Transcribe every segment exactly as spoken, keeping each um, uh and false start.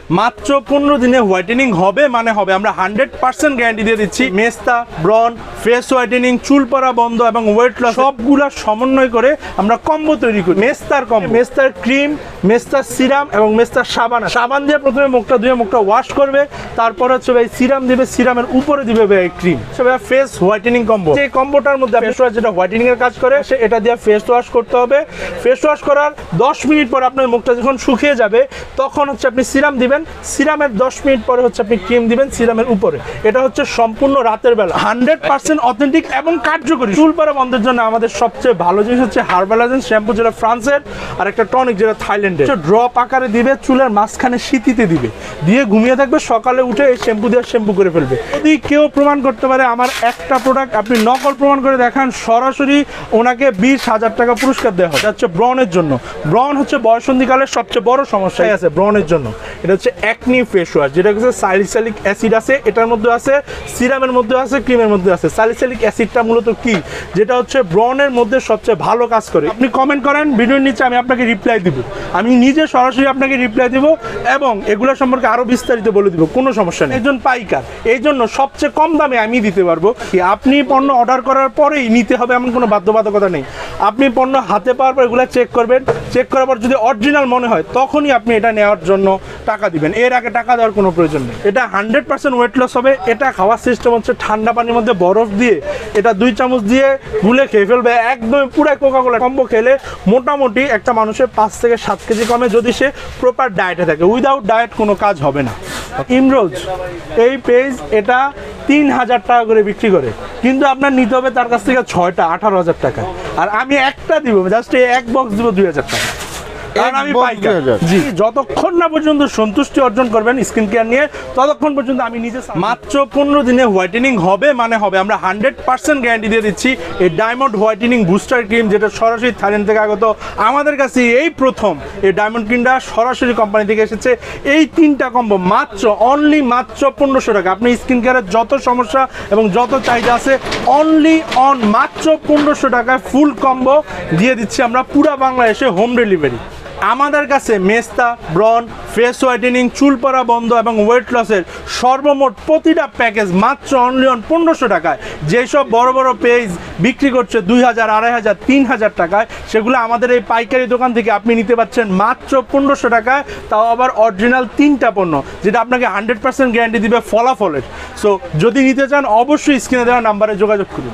মাত্র পনেরো দিনে হোয়াইটেনিং হবে মানে হবে। আমরা হান্ড্রেড পার্সেন্ট গ্যারান্টি দিয়ে দিচ্ছি। মেস্তা, ব্রন, ফেস হোয়াইটেনিং, চুল পড়া বন্ধ এবং ওয়েট লস সবগুলা সমন্বয় করে আমরা কম্বো তৈরি করি। মেস্তার কম্বো, মেস্তার ক্রিম, মেস্তার সিরাম এবং মেস্তার সাবান। সাবান দিয়ে প্রথমে মুখটা ধুয়ে মুখটা ওয়াশ করবে, তারপর হচ্ছে ভাই সিরাম দিবে, সিরামের উপরে দিবে ভাই ক্রিম। সেটা ফেস হোয়াইটেনিং কম্বো। এই কম্বোটার মধ্যে ফেস ওয়াশ যেটা হোয়াইটেনিং এর কাজ করে, সে এটা দিয়ে ফেস ওয়াশ করতে হবে। ফেস ওয়াশ করার দশ মিনিট পর আপনার মুখটা যখন শুকিয়ে যাবে তখন হচ্ছে আপনি সিরাম দিবেন, সিরামের দশ মিনিট পরে হচ্ছে আপনি ক্রিম দিবেন সিরামের উপরে। এটা হচ্ছে সম্পূর্ণ রাতের বেলা, হান্ড্রেড পার্সেন্ট অথেন্টিক এবং কার্যকরী। চুল পড়া বন্ধের জন্য আমাদের সবচেয়ে ভালো জিনিস হচ্ছে হার্বাল এজেন্স শ্যাম্পু, যেটা ফ্রান্সের, আর একটা টনিক যেটা থাইল্যান্ডের। ড্রপ আকারে দিবে, চুলের মাঝখানে শীতিতে দিবে, দিয়ে ঘুমিয়ে থাকবে, সকালে উঠে এই শ্যাম্পু দিয়ে শ্যাম্পু করে ফেলবে। যদি কেউ প্রমাণ করতে পারে আমার একটা প্রোডাক্ট আপনি নকল প্রমাণ করে দেখান, সরাসরি ওনাকে বিশ হাজার টাকা পুরস্কার দেওয়া হয়। এটা হচ্ছে ব্রনের জন্য। ব্রন হচ্ছে বয়সন্ধিকালের সবচেয়ে বড় সমস্যাই আছে ব্রনের জন্য। এটা হচ্ছে অ্যাকনি ফেস ওয়াশ, যেটা হচ্ছে সালিসাইলিক অ্যাসিড আছে, এটার মধ্যে আছে, সিরামের মধ্যে আছে, ক্রিমের মধ্যে আছে। সালিসাইলিক অ্যাসিডটা মূলত কি, যেটা হচ্ছে ব্রনের মধ্যে সবচেয়ে ভালো কাজ করে। আপনি কমেন্ট করেন ভিডিওর নিচে, আমি আপনাকে রিপ্লাই দিব, আমি নিজে সরাসরি আপনাকে রিপ্লাই দিব এবং এগুলো সম্পর্কে আরো বিস্তারিত বলে দিব, কোনো সমস্যা নেই। একজন পাইকার, এই জন্য সবচেয়ে কম দামে আমি দিতে পারবো। কি আপনি পণ্য অর্ডার করার পরেই নিতে হবে এমন কোনো বাধ্যবাধকতা নেই। আপনি পণ্য হাতে পাওয়ার পর এগুলো চেক করবেন, চেক করার পর যদি অরিজিনাল মনে হয় তখনই আপনি এটা নেওয়ার জন্য টাকা দিবেন, এর আগে টাকা দেওয়ার কোনো প্রয়োজন নেই। এটা হান্ড্রেড পার্সেন্ট ওয়েট লস হবে। এটা খাওয়ার সিস্টেম হচ্ছে ঠান্ডা পানির মধ্যে বরফ দিয়ে এটা দুই চামচ দিয়ে গুলে খেয়ে ফেলবে, একদম পুরো কোকা কোলা কম্বো খেলে মোটামুটি একটা মানুষের পাঁচ থেকে সাত কেজি কমে, যদি সে প্রপার ডায়েটে থাকে। উইদাউট ডায়েট কোনো কাজ হবে না। ইমরোজ এই পেজ এটা তিন হাজার টাকা করে বিক্রি করে, কিন্তু আপনার নিতে হবে তার কাছ থেকে ছয়টা আঠারো হাজার টাকা, আর আমি একটা দিব, জাস্ট এক বক্স দিব দুই হাজার টাকা। আমি পাইকার। জি, যতক্ষণ না পর্যন্ত সন্তুষ্টি অর্জন করবেন স্কিন কেয়ার নিয়ে, ততক্ষণ পর্যন্ত আমি নিজে। মাত্র পনেরো দিনে হোয়াইটেনিং হবে মানে হবে। আমরা হান্ড্রেড পার্সেন্ট গ্যারান্টি দিয়ে দিচ্ছি। এই ডায়মন্ড হোয়াইটেনিং বুস্টার ক্রিম, যেটা সরাসরি থাইল্যান্ড থেকে আগত, আমাদের কাছে এই প্রথম এই ডায়মন্ড ক্রিমটা সরাসরি কোম্পানি থেকে এসেছে। এই তিনটা কম্বো মাত্র অনলি মাত্র পনেরোশো টাকা। আপনি স্কিন কেয়ারের যত সমস্যা এবং যত চাহিদা আছে অনলি অন মাত্র পনেরোশো টাকায় ফুল কম্বো দিয়ে দিচ্ছি আমরা পুরো বাংলাদেশে হোম ডেলিভারি। আমাদের কাছে মেস্তা, ব্রন, ফেস হোয়াইটেনিং, চুল পড়া বন্ধ এবং ওয়েট লসের সর্বমোট প্রতিটা প্যাকেজ মাত্র অনলি অন পনেরোশো টাকায়। যেসব বড় বড় পেজ বিক্রি করছে দুই হাজার, আড়াই হাজার, তিন হাজার টাকায়, সেগুলো আমাদের এই পাইকারি দোকান থেকে আপনি নিতে পারছেন মাত্র পনেরোশো টাকায়, তাও আবার অরিজিনাল তিনটা পণ্য, যেটা আপনাকে হান্ড্রেড পার্সেন্ট গ্যারান্টি দিবে ফলাফলের। সো যদি নিতে চান অবশ্যই স্ক্রিনে দেওয়া নাম্বারে যোগাযোগ করুন।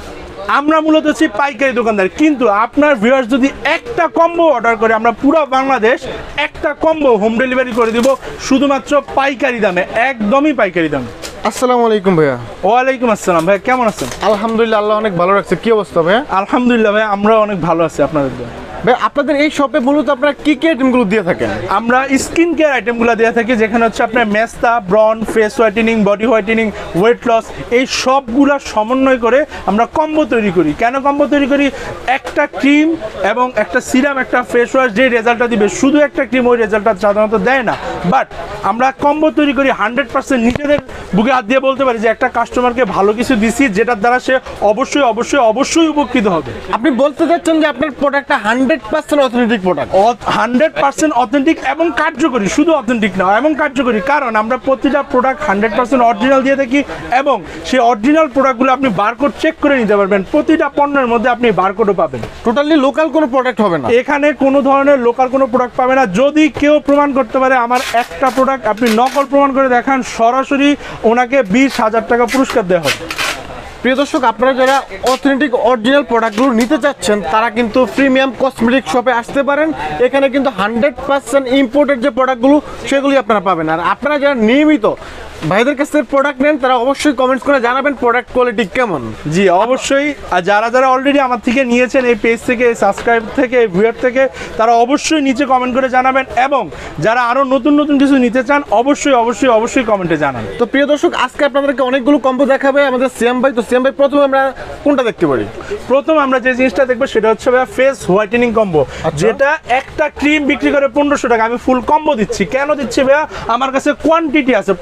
আমরা মূলত হচ্ছি পাইকারি দোকানদার, কিন্তু আপনার ভিউয়ার্স যদি একটা কম্বো অর্ডার করে, আমরা পুরো বাংলাদেশ একটা কম্বো হোম ডেলিভারি করে দিব শুধুমাত্র পাইকারি দামে, একদমই পাইকারি দামে। আসসালামু আলাইকুম ভাইয়া। ওয়ালাইকুম আসসালাম ভাই, কেমন আছেন? আলহামদুলিল্লাহ, আল্লাহ অনেক ভালো রাখছে। কি অবস্থা ভাইয়া? আলহামদুলিল্লাহ ভাই, আমরা অনেক ভালো আছি আপনাদের দোয়ায়। ভাই আপনাদের এই শপে মূলত আপনারা কি কি আইটেমগুলো দিয়ে থাকেন? আমরা স্কিন কেয়ার আইটেমগুলো দিয়ে থাকি, যেখানে হচ্ছে আপনার মেস্তা, ব্রন, face whitening, body whitening, weight loss, এই সবগুলো সমন্বয় করে আমরা কম্বো তৈরি করি। কেন কম্বো তৈরি করি? একটা ক্রিম এবং একটা সিরাম, একটা ফেস ওয়াশ যে রেজাল্টটা দিবে, শুধু একটা ক্রিম ওই রেজাল্টটা সাধারণত দেয় না। বাট আমরা কম্বো তৈরি করি হান্ড্রেড পার্সেন্ট নিজেদের বুকে হাত দিয়ে বলতে পারি যে একটা কাস্টমারকে ভালো কিছু দিছি, যেটার দ্বারা সে অবশ্যই অবশ্যই অবশ্যই উপকৃত হবে। আপনি বলতে চাচ্ছেন যে আপনার প্রোডাক্টটা hundred percent authentic product? Hundred percent authentic এবং কার্যকরী, শুধু অথেন্টিক না এবং কার্যকরী, কারণ আমরা প্রতিটা প্রোডাক্ট হান্ড্রেড পার্সেন্ট অরিজিনাল দিয়ে থাকি এবং সেই অরিজিনাল প্রোডাক্টগুলো আপনি বারকোড চেক করে নিতে পারবেন। প্রতিটা পণ্যের মধ্যে আপনি বারকোডও পাবেন। টোটালি লোকাল কোনো প্রোডাক্ট হবে না এখানে, কোনো ধরনের লোকাল কোনো প্রোডাক্ট পাবে না। যদি কেউ প্রমাণ করতে পারে আমার একটা প্রোডাক্ট আপনি নকল প্রমাণ করে দেখান, সরাসরি ওনাকে বিশ হাজার টাকা পুরস্কার দেওয়া হবে। প্রিয় দর্শক, আপনারা যারা অথেন্টিক অরিজিনাল প্রোডাক্টগুলো নিতে চাচ্ছেন তারা কিন্তু প্রিমিয়াম কসমেটিক শপে আসতে পারেন। এখানে কিন্তু হান্ড্রেড পার্সেন্ট ইম্পোর্টেড যে প্রোডাক্টগুলো সেগুলি আপনারা পাবেন। আর আপনারা যারা নিয়মিত ভাইদের কাছ থেকে প্রোডাক্ট নেন তারা অবশ্যই কমেন্টস করে জানাবেন প্রোডাক্ট কোয়ালিটি কেমন। জি অবশ্যই, আর যারা যারা অলরেডি আমার থেকে নিয়েছেন এই পেজ থেকে, সাবস্ক্রাইব থেকে, ভিউয়ার থেকে, তারা অবশ্যই নিচে কমেন্ট করে জানাবেন এবং যারা আরও নতুন নতুন কিছু নিতে চান অবশ্যই অবশ্যই অবশ্যই কমেন্টে জানান। তো প্রিয় দর্শক, আজকে আপনাদেরকে অনেকগুলো কম্বো দেখাবে আমাদের সিয়াম ভাই। তো সিয়াম ভাই, প্রথমে আমরা কোনটা দেখতে পারি? প্রথম আমরা যে জিনিসটা দেখবো সেটা হচ্ছে ফেস হোয়াইটেনিং কম্বো, যেটা একটা ক্রিম বিক্রি করে পনেরোশো টাকা, আমি ফুল কম্বো দিচ্ছি। কেন দিচ্ছি ভাইয়া? আমার কাছে কোয়ান্টিটি আছে, প্রচুর কোয়ান্টিটি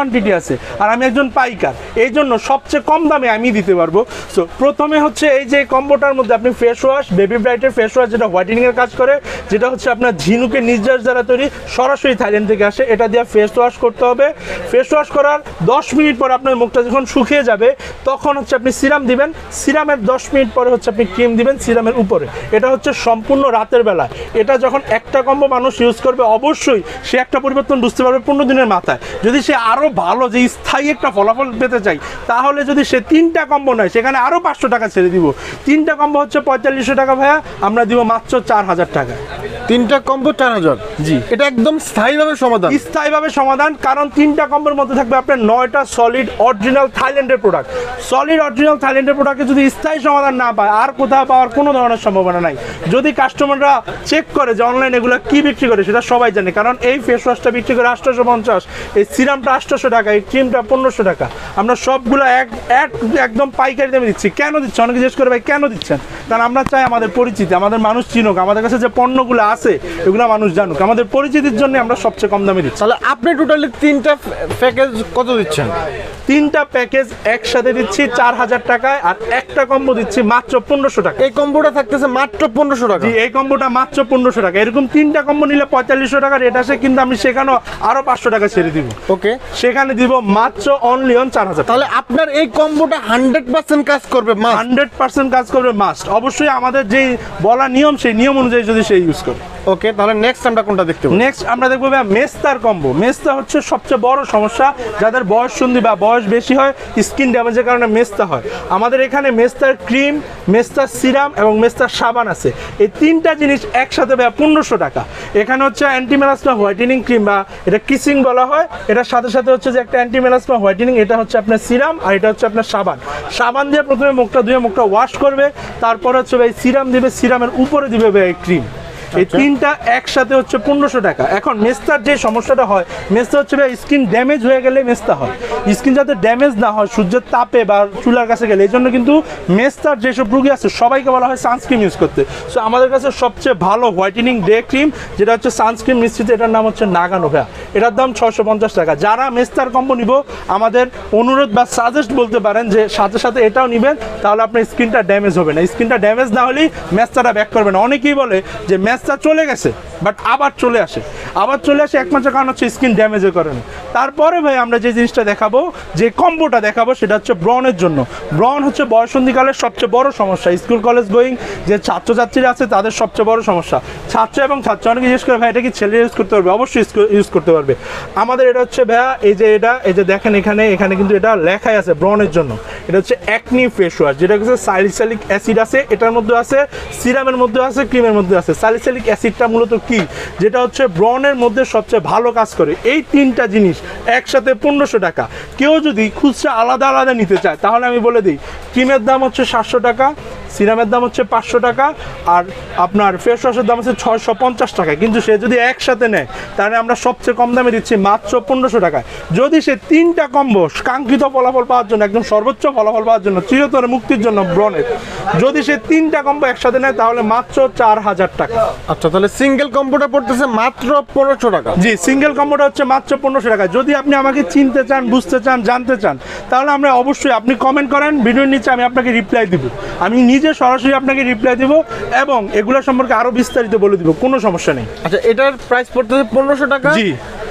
কোয়ান্টিটি আছে আর আমি একজন পাইকার, এই জন্য সবচেয়ে কম দামে আমি দিতে পারবো। সো প্রথমে হচ্ছে এই যে কম্বোটার মধ্যে আপনি ফেস ওয়াশ, বেবি ব্রাইটের ফেস ওয়াশ যেটা হোয়াইটেনিং এর কাজ করে, যেটা হচ্ছে আপনার ঝিনুকের নির্যাস দ্বারা তৈরি, সরাসরি থাইল্যান্ড থেকে আসে, এটা দিয়ে ফেস ওয়াশ করতে হবে। ফেস ওয়াশ করার দশ মিনিট পর আপনার মুখটা যখন শুকিয়ে যাবে তখন হচ্ছে আপনি সিরাম দিবেন, সিরামের দশ মিনিট পরে হচ্ছে আপনি ক্রিম দিবেন সিরামের উপরে। এটা হচ্ছে সম্পূর্ণ রাতের বেলা। এটা যখন একটা কম্বো মানুষ ইউজ করবে অবশ্যই সে একটা পরিবর্তন বুঝতে পারবে পনেরো দিনের মাথায়। যদি সে আরও ভালো যে স্থায়ী একটা ফলাফল পেতে চাই তাহলে যদি সে তিনটা কম্বো নেয় সেখানে আরও পাঁচশো টাকা ছেড়ে দিব। তিনটা কম্বো হচ্ছে পঁয়তাল্লিশশো টাকা ভাইয়া, আমরা দিব মাত্র চার হাজার টাকা। তিনটা কম্বো চার হাজার? জি, এটা একদম স্থায়ীভাবে সমাধান। স্থায়ীভাবে সমাধান, কারণ তিনটা কম্বোর মধ্যে থাকবে আপনার নয়টা সলিড অরিজিনাল থাইল্যান্ডের প্রোডাক্ট। সলিড অরিজিনাল থাইল্যান্ডের প্রোডাক্টে যদি স্থায়ী সমাধান না পায় আর কোথাও পাওয়ার কোনো ধরনের সম্ভাবনা নাই। যদি কাস্টমাররা চেক করে যে অনলাইন এগুলো কি বিক্রি করে সেটা সবাই জানে, কারণ এই ফেস ওয়াশটা বিক্রি করে আটশোশো পঞ্চাশ, এই সিরামটা আটশোশো টাকা, এই ক্রিমটা পনেরোশো টাকা। আমরা সবগুলো এক এক একদম পাইকারি দামে দিচ্ছি। কেন দিচ্ছি অনেকে জিজ্ঞেস করে ভাই কেন দিচ্ছেন? কারণ আমরা চাই আমাদের পরিচিতি, আমাদের মানুষ চিনুক, আমাদের কাছে যে পণ্যগুলো আছে এগুলো মানুষ জানুক, আমাদের পরিচিতির জন্য আমরা সবচেয়ে কম দামে দিচ্ছি। তাহলে আপনি টোটালি তিনটা প্যাকেজ কত দিচ্ছেন? তিনটা প্যাকেজ একসাথে দিচ্ছি চার হাজার টাকায়, আর একটা কম্বো দিচ্ছি মাত্র পনেরোশো টাকা। এই কম্বোটা থাকতেছে মাত্র পনেরোশো টাকা? জি, এই কম্বোটা মাত্র পনেরোশো টাকা। এরকম তিনটা কম্বো নিলে পঁয়তাল্লিশশো টাকা রেট আসে, কিন্তু আমি সেখানেও আরো পাঁচশো টাকা ছেড়ে দিব। ওকে, সেখানে দিব মাত্র অনলি অন চার হাজার। তাহলে আপনার এই কম্বোটা হান্ড্রেড পার্সেন্ট কাজ করবে? হান্ড্রেড পার্সেন্ট কাজ করবে মাস্ট। অবশ্যই আমাদের যেই বলা নিয়ম সেই নিয়ম অনুযায়ী যদি সে ইউজ করে। ওকে, তাহলে নেক্সট আমরা কোনটা দেখতে পাবো? নেক্সট আমরা দেখবো ভাই মেস্তার কম্বো। মেস্তা হচ্ছে সবচেয়ে বড় সমস্যা, যাদের বয়স সন্ধি বা বয়স বেশি হয়, স্কিন ড্যামেজের কারণে মেস্তা হয়। আমাদের এখানে মেস্তার ক্রিম, মেস্তার সিরাম এবং মেস্তার সাবান আছে। এই তিনটা জিনিস একসাথে ভাই পনেরোশো টাকা। এখানে হচ্ছে অ্যান্টি মেলাসমা হোয়াইটেনিং ক্রিম বা এটা কিসিং বলা হয়, এটার সাথে সাথে হচ্ছে যে একটা অ্যান্টি মেলাসমা হোয়াইটেনিং, এটা হচ্ছে আপনার সিরাম আর এটা হচ্ছে আপনার সাবান। সাবান দিয়ে প্রথমে মুখটা ধুয়ে মুখটা ওয়াশ করবে, তারপর হচ্ছে ভাই সিরাম দিবে, সিরামের উপরে দিবে ভাই ক্রিম। এই তিনটা একসাথে হচ্ছে পনেরোশো টাকা। এখন মেস্তার যে সমস্যাটা হয়, মেস্তা হচ্ছে স্কিন ড্যামেজ হয়ে গেলে মেস্তা হয়। স্কিন যাতে ড্যামেজ না হয় সূর্যের তাপে বা চুলার কাছে গেলে, এই জন্য কিন্তু মেস্তার যেসব রোগী আছে সবাইকে বলা হয় সানস্ক্রিন ইউজ করতে। সো আমাদের কাছে সবচেয়ে ভালো হোয়াইটেনিং ডে ক্রিম যেটা হচ্ছে সানস্ক্রিন মিশ্রিত, এটার নাম হচ্ছে নাগানো ভাইয়া। এটার দাম ছশো পঞ্চাশ টাকা। যারা মেস্তার কম্বো নিব আমাদের অনুরোধ বা সাজেস্ট বলতে পারেন যে সাথে সাথে এটাও নেবেন, তাহলে আপনার স্কিনটা ড্যামেজ হবে না। স্কিনটা ড্যামেজ না হলেই মেস্তাটা ব্যাক করবে না। অনেকেই বলে যে মেস্তা চলে গেছে বাট আবার চলে আসে, আবার চলে আসে একমাত্র কারণ হচ্ছে স্কিন ড্যামেজের কারণে। তারপরে ভাই আমরা যে জিনিসটা দেখাবো, যে কম্বোটা দেখাবো সেটা হচ্ছে ব্রনের জন্য। ব্রন হচ্ছে বয়সন্ধিকালের সবচেয়ে বড় সমস্যা। স্কুল কলেজ গোয়িং যে ছাত্রছাত্রীরা আছে তাদের সবচেয়ে বড় সমস্যা। ছাত্র এবং ছাত্র অনেকে জিজ্ঞেস করে ভাই এটা কি ছেলে ইউজ করতে পারবে? অবশ্যই ইউজ করতে পারবে। আমাদের এটা হচ্ছে ভাইয়া এই যে এটা এই যে দেখেন এখানে এখানে কিন্তু এটা লেখাই আছে ব্রনের জন্য। এটা হচ্ছে অ্যাকনি ফেস ওয়াশ, যেটা হচ্ছে সালিসাইলিক অ্যাসিড আছে, এটার মধ্যে আছে, সিরামের মধ্যে আছে, ক্রিমের মধ্যে আছে। সালিসাইলিক অ্যাসিডটা মূলত কি, যেটা হচ্ছে ব্রনের মধ্যে সবচেয়ে ভালো কাজ করে। এই তিনটা জিনিস একসাথে পনেরোশো টাকা। কেউ যদি খুচরা আলাদা আলাদা নিতে চায় তাহলে আমি বলে দিই ক্রিমের দাম হচ্ছে সাতশো টাকা, সিরামের দাম হচ্ছে পাঁচশো টাকা, আর আপনার ফেস ওয়াশের দাম হচ্ছে ছয়শো পঞ্চাশ টাকা। কিন্তু সে যদি একসাথে নেয় তাহলে আমরা সবচেয়ে কম দামে দিচ্ছি মাত্র পনেরোশো টাকায়। যদি সে তিনটা কম্বো কাঙ্ক্ষিত ফলাফল পাওয়ার জন্য, একদম সর্বোচ্চ ফলাফল পাওয়ার জন্য, চিরতরে মুক্তির জন্য ব্রনের, যদি সে তিনটা কম্বো একসাথে নেয় তাহলে মাত্র চার হাজার টাকা। আচ্ছা, তাহলে সিঙ্গেল কম্বোটা পড়তেছে মাত্র পনেরোশো টাকা? জি, সিঙ্গেল কম্বোটা হচ্ছে মাত্র পনেরোশো টাকা। যদি আপনি আমাকে চিনতে চান, বুঝতে চান, জানতে চান, তাহলে আমরা অবশ্যই আপনি কমেন্ট করেন, ভিডিওর নিচে আমি আপনাকে রিপ্লাই দিব। আমি নিজে সরাসরি আপনাকে রিপ্লাই দিব এবং এগুলো সম্পর্কে আরো বিস্তারিত বলে দিব, কোনো সমস্যা নেই। আচ্ছা, এটার প্রাইস পড়তেছে পনেরোশো টাকা? জি।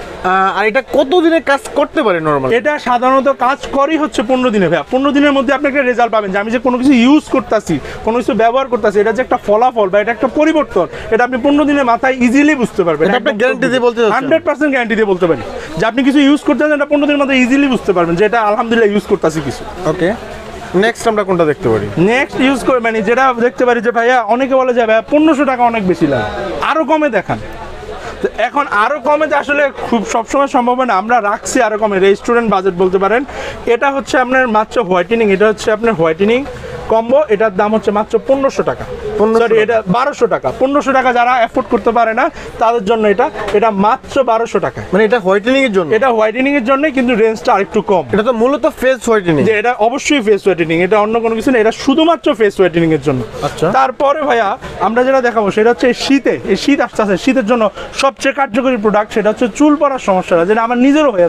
আর এটা কত দিনে কাজ করতে পারে নরমাল? এটা সাধারণত কাজ করি হচ্ছে পনেরো দিনে ভাইয়া। পনেরো দিনের মধ্যে আপনি একটা রেজাল্ট পাবেন যে আমি যে কোনো কিছু ইউজ করতেছি, কোনো কিছু ব্যবহার করতেছি, এটা যে একটা ফলাফল বা এটা একটা পরিবর্তন, এটা আপনি পনেরো দিনের মাথায় ইজিলি বুঝতে পারবেন। এটা আপনি গ্যারান্টি দিয়ে বলতে চাচ্ছেন? হান্ড্রেড পার্সেন্ট গ্যারান্টি দিয়ে বলতে পারি যে আপনি কিছু ইউজ করতেছেন, এটা পনেরো দিনের মাথায় ইজিলি বুঝতে পারবেন যে এটা আলহামদুলিল্লাহ ইউজ করতেছি কিছু। ওকে, নেক্সট আমরা কোনটা দেখতে পারি? নেক্সট ইউজ করে মানে যেটা দেখতে পারি যে ভাইয়া অনেকে বলে যে ভাইয়া পনেরোশো টাকা অনেক বেশি লাগে, আরো কমে দেখান। তো এখন আরো কমে যে আসলে খুব সবসময় সম্ভব না, আমরা রাখছি আরো কমে, রেস্টুরেন্ট বাজেট বলতে পারেন। এটা হচ্ছে আপনার মাত্র হোয়াইটেনিং, এটা হচ্ছে আপনার হোয়াইটেনিং কম্বো, এটার দাম হচ্ছে মাত্র পনেরোশো টাকা। সরি, এটা বারোশো টাকা। পনেরোশো টাকা যারা অ্যাফোর্ড করতে পারে না তাদের জন্য এটা এটা মাত্র বারোশো টাকা। মানে এটা হোয়াইটেনিং এর জন্য? এটা হোয়াইটেনিং এর জন্য, কিন্তু রেঞ্জটা আরেকটু কম। এটা তো মূলত ফেস হোয়াইটেনিং। যে এটা অবশ্যই ফেস হোয়াইটেনিং, এটা অন্য কোনো কিছু না, এটা শুধুমাত্র ফেস হোয়াইটেনিং এর জন্য। আচ্ছা, তারপরে ভাইয়া আমরা যেটা দেখাবো সেটা হচ্ছে শীতে, এই শীত আসতে আসে, শীতের জন্য সবচেয়ে কার্যকরী প্রোডাক্ট সেটা হচ্ছে চুল পড়ার সমস্যাটা, যেটা আমার নিজেরও হয়ে যায়।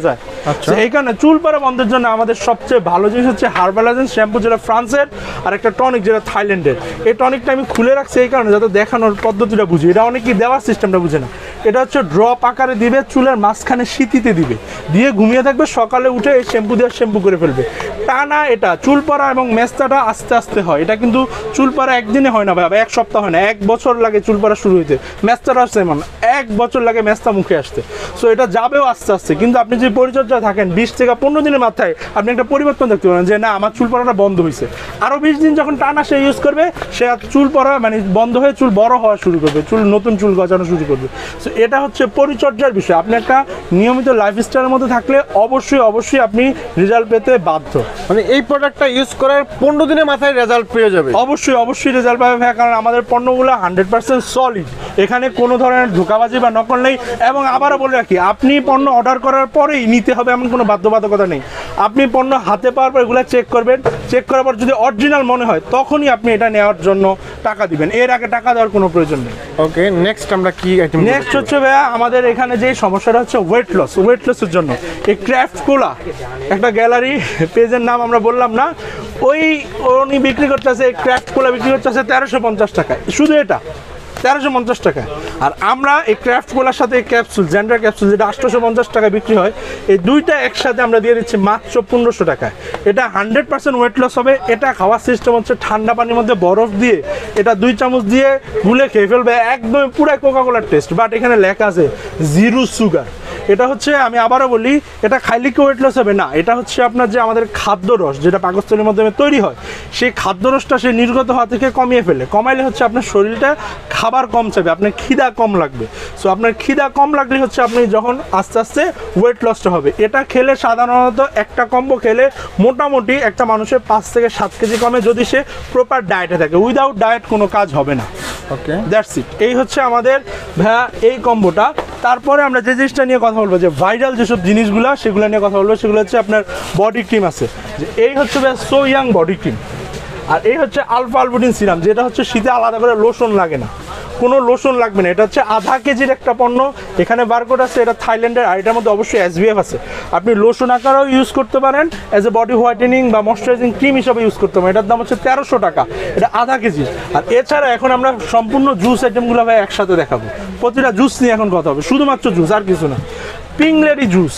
আচ্ছা। তো এই কারণে চুল পড়া বন্ধের জন্য আমাদের সবচেয়ে ভালো জিনিস হচ্ছে হার্বাল এজেন্স শ্যাম্পু, যেটা ফ্রান্সের, আর একটা টনিক যেটা থাইল্যান্ডের। এই টনিকটা আমি খুলে রাখছি এই কারণে যাতে দেখানোর পদ্ধতিটা বুঝি, এটা অনেকেই দেওয়ার সিস্টেমটা বুঝে না। এটা হচ্ছে ড্রপ আকারে দিবে, চুলের মাঝখানে শীতিতে দিবে, দিয়ে ঘুমিয়ে থাকবে, সকালে উঠে এই শ্যাম্পু দিয়ে শ্যাম্পু করে ফেলবে। টানা এটা চুল পড়া এবং মেস্তাটা আস্তে আস্তে হয়, এটা কিন্তু চুল পড়া একদিনে হয় না ভাই, এক সপ্তাহ হয় না, এক বছর লাগে চুল পড়া শুরু হইতে। মেস্তাটা আসছে এমন এক বছর লাগে মেস্তা মুখে আসতে। সো এটা যাবেও আস্তে আস্তে, কিন্তু আপনি যদি পরিচর্যা থাকেন বিশ থেকে পনেরো দিনের মাথায় আপনি একটা পরিবর্তন দেখতে পারেন যে না আমার চুল পড়াটা বন্ধ হয়েছে। আরও বিশ দিন যখন টানা সে ইউজ করবে, সে আর চুল পড়া মানে বন্ধ হয়ে চুল বড় হওয়া শুরু করবে, চুল নতুন চুল গজানো শুরু করবে। সো এটা হচ্ছে পরিচর্যার বিষয়। আপনি একটা নিয়মিত লাইফস্টাইলের মধ্যে থাকলে অবশ্যই অবশ্যই আপনি রেজাল্ট পেতে বাধ্য। মানে এই প্রোডাক্টটা ইউজ করার পনেরো দিনের মাথায় রেজাল্ট পেয়ে যাবে। অবশ্যই অবশ্যই রেজাল্ট পাবে ভাই, কারণ আমাদের পণ্যগুলো হান্ড্রেড পার্সেন্ট সলিড, এখানে কোনো ধরনের ধোঁকাবাজি বা নকল নেই। এবং আবারও বলে রাখি, আপনি পণ্য অর্ডার করার পরেই নিতে হবে এমন কোনো বাধ্যবাধকতা নেই। আপনি পণ্য হাতে পাওয়ার পর এগুলো চেক করবেন, চেক করার পর যদি অরিজিনাল মনে হয় তখনই আপনি এটা নেওয়ার জন্য টাকা দিবেন, এর আগে টাকা দেওয়ার কোনো প্রয়োজন নেই। ওকে, নেক্সট আমরা কি আইটেম? নেক্সট হচ্ছে ভাইয়া আমাদের এখানে যে সমস্যাটা হচ্ছে ওয়েট লস, ওয়েট লসের জন্য এই ক্রাফট কোলা, একটা গ্যালারি পেজের নাম আমরা বললাম না, ওই উনি বিক্রি করতেছে এই ক্রাফট কোলা বিক্রি করতেছে তেরোশো পঞ্চাশ টাকা, শুধু এটা তেরোশো পঞ্চাশ টাকা। আর আমরা এই ক্রাফট কোলার সাথে এই ক্যাপসুল, জেন্ডার ক্যাপসুল, যেটা আটশোশো পঞ্চাশ টাকা বিক্রি হয়, এই দুইটা একসাথে আমরা দিয়ে দিচ্ছি মাত্র পনেরোশো টাকায়। এটা হান্ড্রেড পার্সেন্ট ওয়েট লস হবে। এটা খাওয়ার সিস্টেম হচ্ছে ঠান্ডা পানির মধ্যে বরফ দিয়ে এটা দুই চামচ দিয়ে গুলে খেয়ে ফেলবে, একদম পুরাই কোকা কোলার টেস্ট, বাট এখানে লেখা আছে জিরো সুগার। এটা হচ্ছে আমি আবারও বলি, এটা খাইলে কি ওয়েট লস হবে না, এটা হচ্ছে আপনার যে আমাদের খাদ্য রস যেটা পাকস্থলীর মাধ্যমে তৈরি হয়, সেই খাদ্য রসটা সে নির্গত হওয়া থেকে কমিয়ে ফেলে। কমাইলে হচ্ছে আপনার শরীরটা খাবার কম চাইবে, আপনার খিদা কম লাগবে। সো আপনার খিদা কম লাগলে হচ্ছে আপনি যখন আস্তে আস্তে ওয়েট লসটা হবে। এটা খেলে সাধারণত একটা কম্বো খেলে মোটামুটি একটা মানুষের পাঁচ থেকে সাত কেজি কমে, যদি সে প্রপার ডায়েটে থাকে। উইদাউট ডায়েট কোনো কাজ হবে না। Okay, that's it. এই হচ্ছে আমাদের ভাইয়া এই কম্বোটা। তারপরে আমরা যে জিনিসটা নিয়ে কথা বলবো, যে ভাইরাল যেসব জিনিসগুলো সেগুলো নিয়ে কথা বলবো, সেগুলো হচ্ছে আপনার বডি ক্রিম আছে। যে এই হচ্ছে ভাইয়া সো ইয়াং বডি ক্রিম, আর এই হচ্ছে আলফা আলবুটিন সিরাম, যেটা হচ্ছে শীতে আলাদা করে লোশন লাগে না, কোনো লোশন লাগবে না। এটা হচ্ছে আধা কেজির একটা পণ্য, এখানে বারকোড আছে, এটা থাইল্যান্ডের, আর এটার মধ্যে অবশ্যই এসবিএফ আছে। আপনি লোশন আকারেও ইউজ করতে পারেন, অ্যাজ এ বডি হোয়াইটেনিং বা ময়শ্চারাইজিং ক্রিম হিসাবে ইউজ করতে পারেন। এটার দাম হচ্ছে তেরোশো টাকা, এটা আধা কেজি। আর এছাড়া এখন আমরা সম্পূর্ণ জুস আইটেমগুলো ভাই একসাথে দেখাবো, প্রতিটা জুস নিয়ে এখন কথা হবে, শুধুমাত্র জুস আর কিছু না। পিংলেরি জুস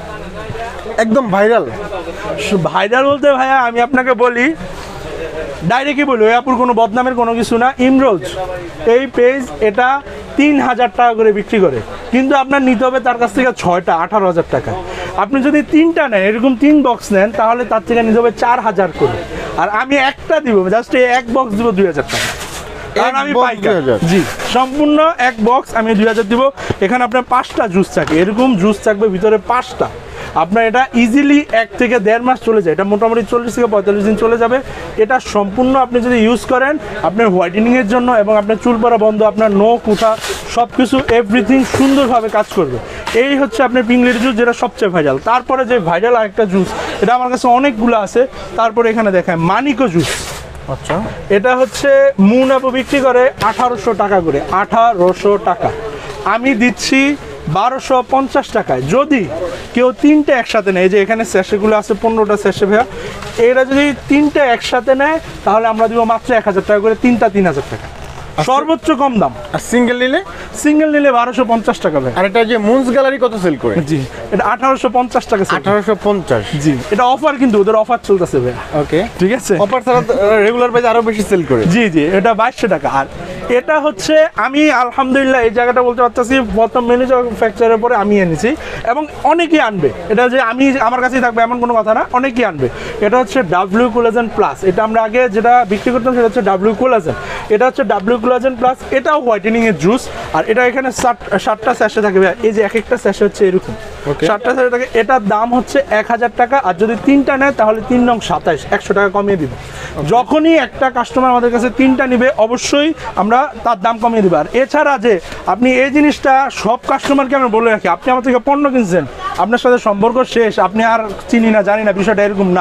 একদম ভাইরাল। ভাইরাল বলতে ভাইয়া আমি আপনাকে বলি, ডাইরেক্টই বলি, ওই আপুর কোনো বদনামের কোনো কিছু না। ইমরোজ এই পেজ এটা তিন হাজার টাকা করে বিক্রি করে, কিন্তু আপনার নিতে হবে তার কাছ থেকে ছয়টা আঠারো হাজার টাকা। আপনি যদি তিনটা নেন, এরকম তিন বক্স নেন, তাহলে তার থেকে নিতে হবে চার হাজার করে। আর আমি একটা দিব, জাস্ট এই এক বক্স দিব দুই হাজার টাকা, কারণ আমি পাইকার। জি, সম্পূর্ণ এক বক্স আমি দুই হাজার দিব। এখানে আপনার পাঁচটা জুস থাকে, এরকম জুস থাকবে ভিতরে পাঁচটা। আপনার এটা ইজিলি এক থেকে দেড় মাস চলে যায়, এটা মোটামুটি চল্লিশ থেকে পঁয়তাল্লিশ দিন চলে যাবে। এটা সম্পূর্ণ আপনি যদি ইউজ করেন আপনার হোয়াইটেনিংয়ের জন্য, এবং আপনার চুল পড়া বন্ধ, আপনার নখ উঠা সব কিছু এভরিথিং সুন্দরভাবে কাজ করবে। এই হচ্ছে আপনার পিংলেরি জুস, যেটা সবচেয়ে ভাইরাল। তারপরে যে ভাইরাল আরেকটা জুস, এটা আমার কাছে অনেকগুলো আছে। তারপরে এখানে দেখায় মানিকো জুস। আচ্ছা, এটা হচ্ছে মুন আপু বিক্রি করে আঠারোশো টাকা করে, আঠারোশো টাকা আমি দিচ্ছি বারোশো পঞ্চাশ টাকায়। যদি কেউ তিনটে একসাথে নেয়, যে এখানে স্যাশেগুলো আছে পনেরোটা স্যাশে ভাইয়া, এরা যদি তিনটে একসাথে নেয় তাহলে আমরা দিব মাত্র এক হাজার টাকা করে, তিনটা তিন হাজার টাকা সর্বোচ্চ কম দাম। আর সিঙ্গেল নিলে? সিঙ্গেল নিলে বারোশো পঞ্চাশ টাকা ভাই। আর এটা যে মুন্স গ্যালারি কত সেল করে? জি, এটা আঠারোশো পঞ্চাশ টাকা। আঠারোশো পঞ্চাশ? জি, এটা অফার, কিন্তু ওদের অফার চলতেছে ভাই। ওকে, ঠিক আছে। অফার ছাড়া রেগুলার প্রাইস আরো বেশি সেল করে। জি জি, এটা বাইশশো টাকা। আর এটা হচ্ছে আমি আলহামদুলিল্লাহ এই জায়গাটা বলতে পারতেছি, প্রথম ম্যানুফ্যাকচারের পরে আমি এনেছি, এবং অনেকেই আনবে। এটা যে আমি আমার কাছেই থাকবে এমন কোনো কথা না, অনেকেই আনবে। এটা হচ্ছে ডাব্লিউ কোলাজেন প্লাস। এটা আমরা আগে যেটা বিক্রি করতাম সেটা হচ্ছে ডাব্লিউ কোলাজেন, এটা হচ্ছে ডাব্লিউ কোলাজেন প্লাস। এটাও হোয়াইটেনিং এর জুস, আর এটা এখানে সাতটা স্যাশে থাকবে। এই যে এক একটা স্যাশে হচ্ছে এরকম সাতটা স্যাশে থাকে। এটার দাম হচ্ছে এক হাজার টাকা, আর যদি তিনটা নেয় তাহলে তিন নং সাতাইশ, একশো টাকা কমিয়ে দিব। যখনই একটা কাস্টমার আমাদের কাছে তিনটা নিবে অবশ্যই আমরা তার দাম কমিয়ে দিব। আর এছাড়া যে আপনি এই জিনিসটা সব কাস্টমারকে আমরা বলে রাখি, আপনি আমার থেকে পণ্য কিনছেন, আপনার সাথে সম্পর্ক শেষ, আপনি আর চিনি না জানি না, বিষয়টা এরকম না।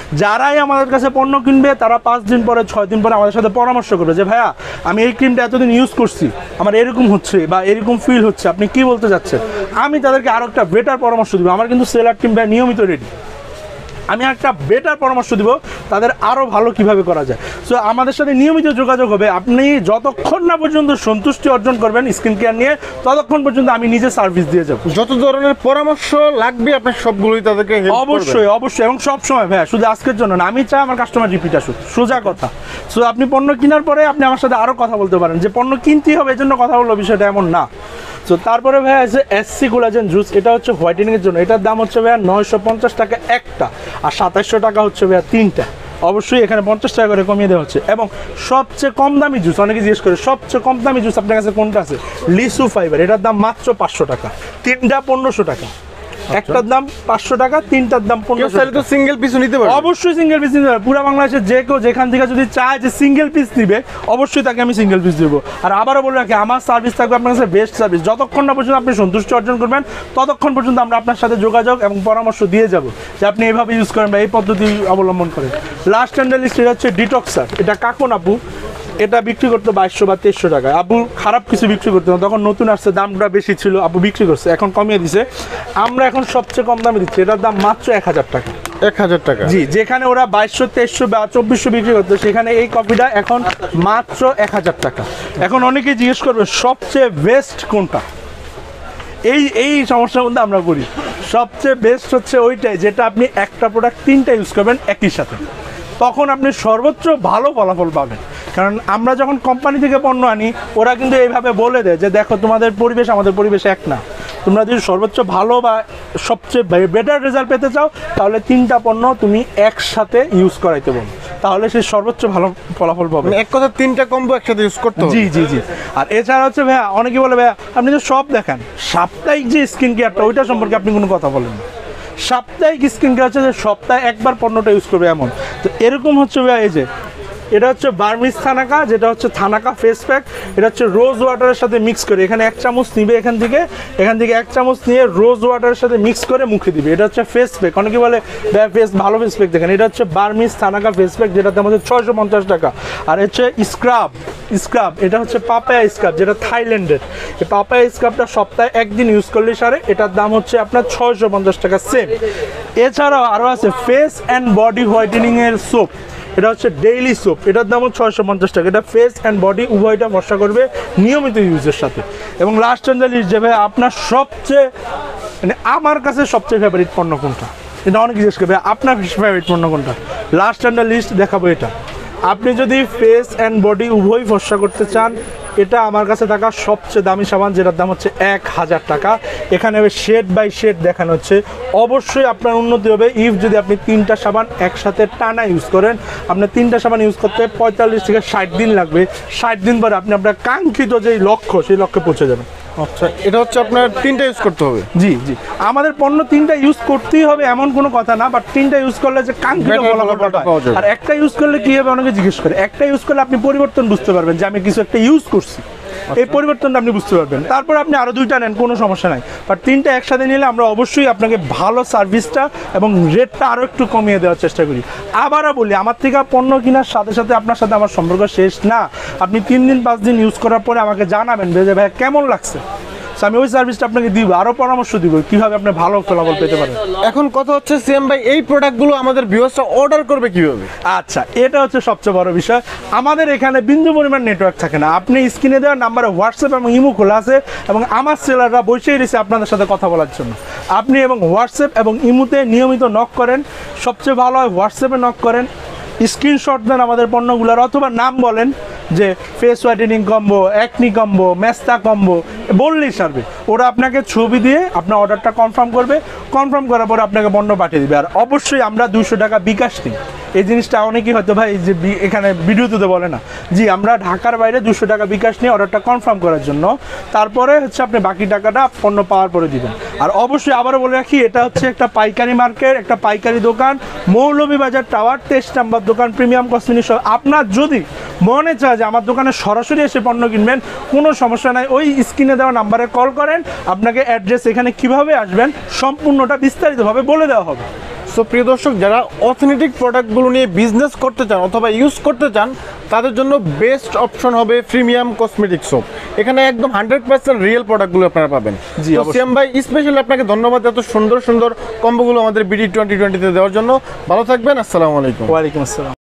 যারাই আমাদের কাছে পণ্য কিনবে তারা পাঁচ দিন পরে ছয় দিন পরে আমাদের সাথে পরামর্শ করবে যে ভাইয়া আমি এই ক্রিমটা এতদিন ইউজ করছি, আমার এরকম হচ্ছে বা এরকম ফিল হচ্ছে, আপনি কি বলতে চাচ্ছেন। আমি তাদেরকে আরও একটা বেটার পরামর্শ দিব। আমার কিন্তু সেলার টিম ভাই নিয়মিত রেডি, আমি একটা বেটার পরামর্শ দিব তাদের আরও ভালো কিভাবে করা যায়। সো আমাদের সাথে নিয়মিত যোগাযোগ হবে। আপনি যতক্ষণ না পর্যন্ত সন্তুষ্টি অর্জন করবেন স্কিন কেয়ার নিয়ে, ততক্ষণ পর্যন্ত আমি নিজে সার্ভিস দিয়ে যাবো। যত ধরনের পরামর্শ লাগবে আপনার সবগুলোই তাদেরকে help করবেন। অবশ্যই অবশ্যই, এবং সব সময় ভাইয়া, শুধু আজকের জন্য না, আমি চাই আমার কাস্টমার রিপিট আসুক, সোজা কথা। সো আপনি পণ্য কেনার পরে আপনি আমার সাথে আরও কথা বলতে পারেন যে পণ্য কিনতেই হবে এই জন্য কথা বললো, বিষয়টা এমন না। তো তারপরে ভাইয়া আছে এসসি কোলাজেন জুস, এটা হচ্ছে হোয়াইটেনিংয়ের জন্য। এটার দাম হচ্ছে ভাইয়া নয়শো পঞ্চাশ টাকা একটা, আর সাতাশশো টাকা হচ্ছে ভাইয়া তিনটা। অবশ্যই এখানে পঞ্চাশ টাকা করে কমিয়ে দেওয়া হচ্ছে। এবং সবচেয়ে কম দামি জুস, অনেকে জিজ্ঞেস করে সবচেয়ে কম দামি জুস আপনার কাছে কোনটা আছে, লিসু ফাইবার, এটার দাম মাত্র পাঁচশো টাকা, তিনটা পনেরোশো টাকা। একটার দাম পাঁচশো টাকা, তিনটার দাম পনেরোশো টাকা। সিঙ্গেল পিস নিতে পারবে? অবশ্যই সিঙ্গেল পিস নিতে পারবে। পুরো বাংলাদেশে যে কেউ যেখান থেকে যদি চায় যে সিঙ্গেল পিস নিবে, অবশ্যই তাকে আমি সিঙ্গেল পিস দেবো। আর আবারও বলে রাখি, আমার সার্ভিস থাকবে আপনার কাছে বেস্ট সার্ভিস। যতক্ষণ না পর্যন্ত আপনি সন্তুষ্টি অর্জন করবেন ততক্ষণ পর্যন্ত আমরা আপনার সাথে যোগাযোগ এবং পরামর্শ দিয়ে যাব যে আপনি এইভাবে ইউজ করেন বা এই পদ্ধতি অবলম্বন করেন। লাস্ট অ্যান্ড লিস্ট এটা হচ্ছে ডিটক্সার, এটা কাকন আপু, এটা বিক্রি করতো বাইশশো বা তেইশশো টাকায়। আবু খারাপ কিছু বিক্রি করতো না, তখন নতুন আসছে, দামটা বেশি ছিল, আবু বিক্রি করছে, এখন কমিয়ে দিছে। আমরা এখন সবচেয়ে কম দামে দিচ্ছি, এটার দাম মাত্র এক হাজার টাকা। এক হাজার টাকা? জি, যেখানে ওরা বাইশশো তেইশশো বা চব্বিশশো বিক্রি করতো, সেখানে এই কপিটা এখন মাত্র এক হাজার টাকা। এখন অনেকেই জিজ্ঞেস করবে সবচেয়ে বেস্ট কোনটা, এই এই সমস্যার মধ্যে আমরা করি। সবচেয়ে বেস্ট হচ্ছে ওইটাই যেটা আপনি একটা প্রোডাক্ট তিনটা ইউজ করবেন একই সাথে, তখন আপনি সর্বোচ্চ ভালো ফলাফল পাবেন। কারণ আমরা যখন কোম্পানি থেকে পণ্য আনি, ওরা কিন্তু এইভাবে বলে দেয় যে দেখো তোমাদের পরিবেশ আমাদের পরিবেশ এক না, তোমরা যদি সর্বোচ্চ ভালো বা সবচেয়ে বেটার রেজাল্ট পেতে চাও তাহলে তিনটা পণ্য তুমি একসাথে ইউজ করাইতে বলো, তাহলে সে সর্বোচ্চ ভালো ফলাফল পাবে। এক কথা তিনটা কম্বো একসাথে ইউজ করতে হবে? জি জি জি। আর এছাড়া হচ্ছে ভাইয়া, অনেকে বলে ভাইয়া আপনি তো সব দেখেন, সাপ্তাহিক যে স্কিন কেয়ারটা ওইটা সম্পর্কে আপনি কোনো কথা বলেন না। সাপ্তাহিক স্কিন কেয়ার হচ্ছে যে সপ্তাহে একবার পণ্যটা ইউজ করবে এমন। তো এরকম হচ্ছে ভাইয়া, এই যে এটা হচ্ছে বার্মিজ থানাকা, যেটা হচ্ছে থানাকা ফেস প্যাক, এটা হচ্ছে রোজ ওয়াটারের সাথে মিক্স করে, এখানে এক চামচ নিবে, এখান থেকে এখান থেকে এক চামচ নিয়ে রোজ ওয়াটারের সাথে মিক্স করে মুখে দিবে। এটা হচ্ছে ফেস প্যাক, অনেকে বলে ফেস ভালো ফেস প্যাক দেখেন, এটা হচ্ছে বার্মিজ থানাকা ফেস প্যাক, যেটার দাম হচ্ছে ছয়শো পঞ্চাশ টাকা। আর হচ্ছে স্ক্রাব, স্ক্রাব এটা হচ্ছে পাপায়া স্ক্রাব, যেটা থাইল্যান্ডের। এই পাপায়া স্ক্রাবটা সপ্তাহে একদিন ইউজ করলে সারে, এটার দাম হচ্ছে আপনার ছয়শো পঞ্চাশ টাকা সেম। এছাড়াও আরও আছে ফেস অ্যান্ড বডি হোয়াইটেনিংয়ের সোপ, এটা হচ্ছে ডেইলি সোপ, এটার দামও ছয়শো পঞ্চাশ টাকা। এটা ফেস অ্যান্ড বডি উভয়টা ভরসা করবে নিয়মিত ইউজের সাথে। এবং লাস্ট অ্যান্ড লিস্ট যে ভাই আপনার সবচেয়ে মানে আমার কাছে সবচেয়ে ফেভারিট পণ্য কোনটা, এটা অনেক জিজ্ঞেস করবে আপনার ফেভারিট পণ্য কোনটা, লাস্ট অ্যান্ড লিস্ট দেখাবো এটা। আপনি যদি ফেস অ্যান্ড বডি উভয় ভরসা করতে চান, এটা আমার কাছে থাকা সবচেয়ে দামি সাবান, যেটার দাম হচ্ছে এক হাজার টাকা। এখানে শেড বাই শেড দেখানো হচ্ছে। অবশ্যই আপনার উন্নতি হবে ইফ যদি আপনি তিনটা সাবান একসাথে টানা ইউজ করেন। আপনার তিনটা সাবান ইউজ করতে পঁয়তাল্লিশ থেকে ষাট দিন লাগবে। ষাট দিন পরে আপনি আপনার কাঙ্ক্ষিত যেই লক্ষ্য সেই লক্ষ্যে পৌঁছে যাবেন। আচ্ছা, এটা হচ্ছে আপনার তিনটা ইউজ করতে হবে? জি জি, আমাদের পণ্য তিনটা ইউজ করতেই হবে এমন কোনো কথা না, বাট তিনটা ইউজ করলে যে কাঙ্ক্ষিত ফলাফলটা পাওয়া যায়। আর একটা ইউজ করলে কি হবে অনেকে জিজ্ঞেস করে, একটা ইউজ করলে আপনি পরিবর্তন বুঝতে পারবেন যে আমি কিছু একটা ইউজ করছি, এই পরিবর্তনটা আপনি বুঝতে পারবেন। তারপর আপনি আরও দুইটা নেন, কোনো সমস্যা নাই, বাট তিনটা একসাথে নিলে আমরা অবশ্যই আপনাকে ভালো সার্ভিসটা এবং রেটটা আরও একটু কমিয়ে দেওয়ার চেষ্টা করি। আবারও বলি, আমার থেকে পণ্য কেনার সাথে সাথে আপনার সাথে আমার সম্পর্ক শেষ না। আপনি তিন দিন পাঁচ দিন ইউজ করার পরে আমাকে জানাবেন যে ভাই কেমন লাগছে, আমি ওই সার্ভিসটা আপনাকে দিব, আরও পরামর্শ দিব কীভাবে আপনি ভালো ফলাফল পেতে পারেন। এখন কথা হচ্ছে সিএম ভাই, এই প্রোডাক্টগুলো আমাদের ভিউয়ার্সরা অর্ডার করবে কীভাবে? আচ্ছা, এটা হচ্ছে সবচেয়ে বড় বিষয়। আমাদের এখানে বিন্দু পরিমাণ নেটওয়ার্ক থাকে না। আপনি স্ক্রিনে দেওয়া নাম্বারে হোয়াটসঅ্যাপ এবং ইমো খোলা আছে, এবং আমার সেলাররা বসেই রয়েছে আপনাদের সাথে কথা বলার জন্য। আপনি এবং হোয়াটসঅ্যাপ এবং ইমোতে নিয়মিত নক করেন, সবচেয়ে ভালো হয় হোয়াটসঅ্যাপে নক করেন, স্ক্রিনশট দেন আমাদের পণ্যগুলোর, অথবা নাম বলেন যে face whitening combo, acne combo, মেস্তা কম্বো বললেই সারবে। ওরা আপনাকে ছবি দিয়ে আপনার অর্ডারটা কনফার্ম করবে, কনফার্ম করার পরে আপনাকে পণ্য পাঠিয়ে দেবে। আর অবশ্যই আমরা দুশো টাকা বিকাশ নিই। এই জিনিসটা অনেকেই হয়তো ভাই যে এখানে ভিডিওতে বলে না, জি আমরা ঢাকার বাইরে দুশো টাকা বিকাশ নিয়ে অর্ডারটা কনফার্ম করার জন্য, তারপরে হচ্ছে আপনি বাকি টাকাটা পণ্য পাওয়ার পরে দিবেন। আর অবশ্যই আবারও বলে রাখি, এটা হচ্ছে একটা পাইকারি মার্কেট, একটা পাইকারি দোকান, মৌলভীবাজার টাওয়ার তেইশ নাম্বার দোকান, প্রিমিয়াম কসমেটিক্স। আপনার যদি মনে চায় যে আমার দোকানে সরাসরি এসে পণ্য কিনবেন, কোনো সমস্যা নাই, ওই স্ক্রিনে দেওয়া নাম্বারে কল করেন, আপনাকে অ্যাড্রেস এখানে কিভাবে আসবেন সম্পূর্ণটা বিস্তারিতভাবে বলে দেওয়া হবে। সো প্রিয় দর্শক, যারা অথেন্টিক প্রোডাক্টগুলো নিয়ে বিজনেস করতে চান অথবা ইউজ করতে চান তাদের জন্য বেস্ট অপশন হবে প্রিমিয়াম কসমেটিক সোপ। এখানে একদম হান্ড্রেড পার্সেন্ট রিয়েল প্রোডাক্টগুলো আপনারা পাবেন। জি, তো অবশ্যই। সিয়াম ভাই, স্পেশালি আপনাকে ধন্যবাদ এত সুন্দর সুন্দর কম্বোগুলো আমাদের বিডি টোয়েন্টি টোয়েন্টিতে দেওয়ার জন্য। ভালো থাকবেন, আসসালামু আলাইকুম। ওয়ালাইকুম আসসালাম।